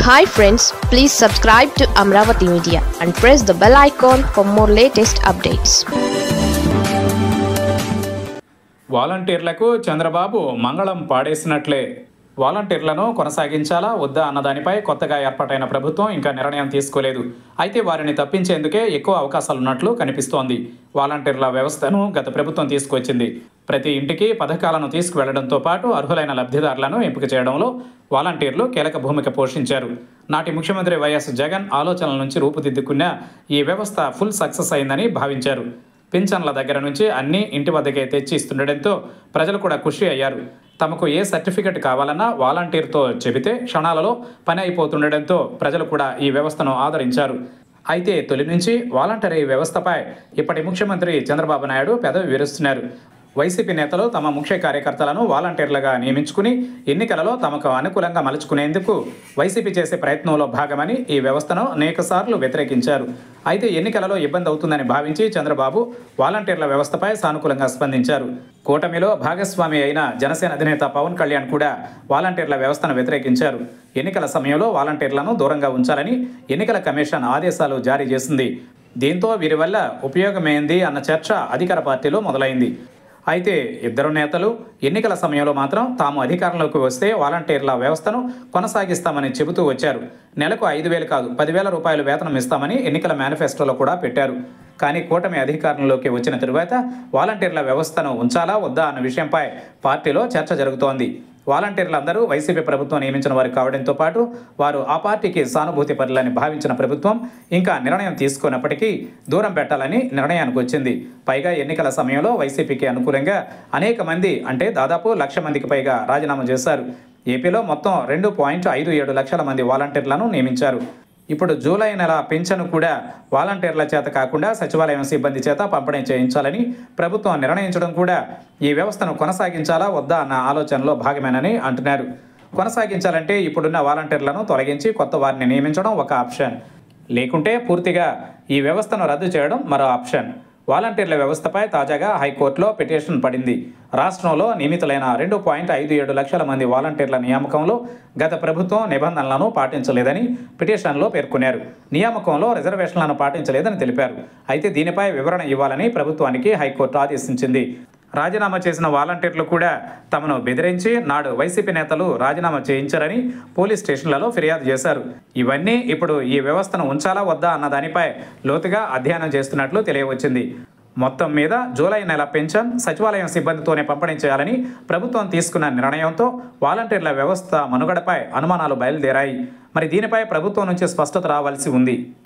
Hi friends, please subscribe to Amravati Media and press the bell icon for more latest updates. వాలంటీర్లకు చంద్రబాబు మంగళం పాడేసినట్లే. వాలంటీర్లను కొనసాగించాలా వద్దా అన్నదానిపై కొత్తగా ఏర్పాటైన ప్రభుత్వం ఇంకా నిర్ణయం తీసుకోలేదు. అయితే వారిని తప్పించేందుకే ఎక్కువ అవకాశాలున్నట్లు కనిపిస్తోంది. వాలంటీర్ల వ్యవస్థను గత ప్రభుత్వం తీసుకొచ్చింది. ప్రతి ఇంటికి పథకాలను తీసుకువెళ్లడంతో పాటు అర్హులైన లబ్ధిదారులను ఎంపిక చేయడంలో వాలంటీర్లు కీలక భూమిక పోషించారు. నాటి ముఖ్యమంత్రి వైఎస్ జగన్ ఆలోచనల నుంచి రూపుదిద్దుకున్న ఈ వ్యవస్థ ఫుల్ సక్సెస్ అయిందని భావించారు. పింఛన్ల దగ్గర నుంచి అన్నీ ఇంటి వద్దకే తెచ్చి ఇస్తుండటంతో ప్రజలు కూడా ఖుషి అయ్యారు. తమకు ఏ సర్టిఫికెట్ కావాలన్నా వాలంటీర్తో చెబితే క్షణాలలో పని అయిపోతుండటంతో ప్రజలు కూడా ఈ వ్యవస్థను ఆదరించారు. అయితే తొలి నుంచి వాలంటరీ వ్యవస్థపై ఇప్పటి ముఖ్యమంత్రి చంద్రబాబు నాయుడు పెదవి విరుస్తున్నారు. వైసీపీ నేతలు తమ ముఖ్య కార్యకర్తలను వాలంటీర్లుగా నియమించుకుని ఎన్నికలలో తమకు అనుకూలంగా మలుచుకునేందుకు వైసీపీ చేసే ప్రయత్నంలో భాగమని ఈ వ్యవస్థను అనేకసార్లు వ్యతిరేకించారు. అయితే ఎన్నికలలో ఇబ్బంది అవుతుందని భావించి చంద్రబాబు వాలంటీర్ల వ్యవస్థపై సానుకూలంగా స్పందించారు. కూటమిలో భాగస్వామి అయిన జనసేన అధినేత పవన్ కళ్యాణ్ కూడా వాలంటీర్ల వ్యవస్థను వ్యతిరేకించారు. ఎన్నికల సమయంలో వాలంటీర్లను దూరంగా ఉంచాలని ఎన్నికల కమిషన్ ఆదేశాలు జారీ చేసింది. దీంతో వీరి వల్ల ఉపయోగమేంది అన్న చర్చ అధికార పార్టీలో మొదలైంది. అయితే ఇద్దరు నేతలు ఎన్నికల సమయంలో మాత్రం తాము అధికారంలోకి వస్తే వాలంటీర్ల వ్యవస్థను కొనసాగిస్తామని చెబుతూ వచ్చారు. నెలకు 5,000 కాదు 10,000 రూపాయలు వేతనం ఇస్తామని ఎన్నికల మేనిఫెస్టోలో కూడా పెట్టారు. కానీ కూటమి అధికారంలోకి వచ్చిన తరువాత వాలంటీర్ల వ్యవస్థను ఉంచాలా వద్దా అన్న విషయంపై పార్టీలో చర్చ జరుగుతోంది. వాలంటీర్లందరూ వైసీపీ ప్రభుత్వం నియమించిన వారు కావడంతో పాటు వారు ఆ పార్టీకి సానుభూతి పరులని భావించిన ప్రభుత్వం ఇంకా నిర్ణయం తీసుకున్నప్పటికీ దూరం పెట్టాలని నిర్ణయానికి వచ్చింది. పైగా ఎన్నికల సమయంలో వైసీపీకి అనుకూలంగా అనేక మంది అంటే దాదాపు 1,00,000 మందికి పైగా రాజీనామా చేశారు. ఏపీలో మొత్తం 2.57 లక్షల మంది వాలంటీర్లను నియమించారు. ఇప్పుడు జూలై నెల పింఛను కూడా వాలంటీర్ల చేత కాకుండా సచివాలయం సిబ్బంది చేత పంపిణీ చేయించాలని ప్రభుత్వం నిర్ణయించడం కూడా ఈ వ్యవస్థను కొనసాగించాలా వద్దా అన్న ఆలోచనలో భాగమేనని అంటున్నారు. కొనసాగించాలంటే ఇప్పుడున్న వాలంటీర్లను తొలగించి కొత్త వారిని నియమించడం ఒక ఆప్షన్. లేకుంటే పూర్తిగా ఈ వ్యవస్థను రద్దు చేయడం మరో ఆప్షన్. వాలంటీర్ల వ్యవస్థపై తాజాగా హైకోర్టులో పిటిషన్ పడింది. రాష్ట్రంలో నియమితులైన 2.57 లక్షల మంది వాలంటీర్ల నియామకంలో గత ప్రభుత్వం నిబంధనలను పాటించలేదని పిటిషన్లో పేర్కొన్నారు. నియామకంలో రిజర్వేషన్లను పాటించలేదని తెలిపారు. అయితే దీనిపై వివరణ ఇవ్వాలని ప్రభుత్వానికి హైకోర్టు ఆదేశించింది. రాజీనామా చేసిన వాలంటీర్లు కూడా తమను బెదిరించి నాడు వైసీపీ నేతలు రాజీనామా చేయించారని పోలీస్ స్టేషన్లలో ఫిర్యాదు చేశారు. ఇవన్నీ ఇప్పుడు ఈ వ్యవస్థను ఉంచాలా వద్దా అన్న దానిపై లోతుగా అధ్యయనం చేస్తున్నట్లు తెలియవచ్చింది. మొత్తం మీద జూలై నెల పెన్షన్ సచివాలయం సిబ్బందితోనే పంపిణీ చేయాలని ప్రభుత్వం తీసుకున్న నిర్ణయంతో వాలంటీర్ల వ్యవస్థ మనుగడపై అనుమానాలు బయలుదేరాయి. మరి దీనిపై ప్రభుత్వం నుంచి స్పష్టత రావాల్సి ఉంది.